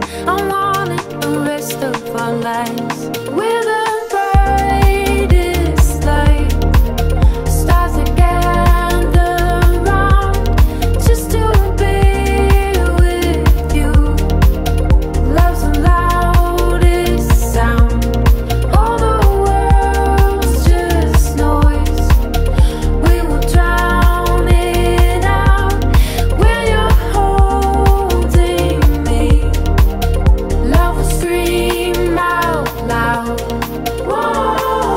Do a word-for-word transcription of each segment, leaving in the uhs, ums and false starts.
I want it the rest of our lives. We're the brightest light, stars that gather round just to be with you. Love's the loudest sound, all the world's just noise. We will drown it out when you're holding me. Love will scream out loud. Whoa.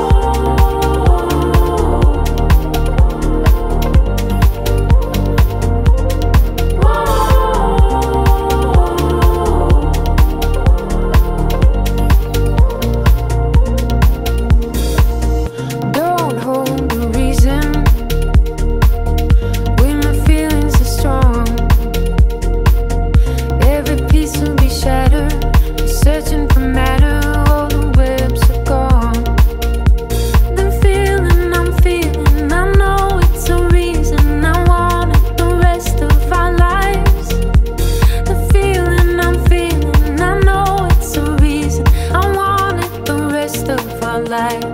Don't hold the reason when my feelings are strong. Every piece will be shattered. You're searching for matter, all the webs are gone. The feeling I'm feeling, I know it's a reason. I want it the rest of our lives. The feeling I'm feeling, I know it's a reason. I want it the rest of our lives.